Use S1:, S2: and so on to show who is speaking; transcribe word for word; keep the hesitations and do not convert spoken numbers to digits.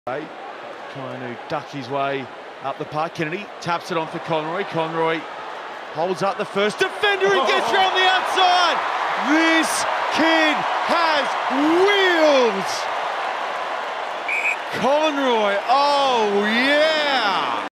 S1: Trying to duck his way up the park. Kennedy taps it on for Conroy. Conroy holds up the first defender and gets
S2: Oh.
S1: round the outside. This kid has wheels. Conroy, oh yeah.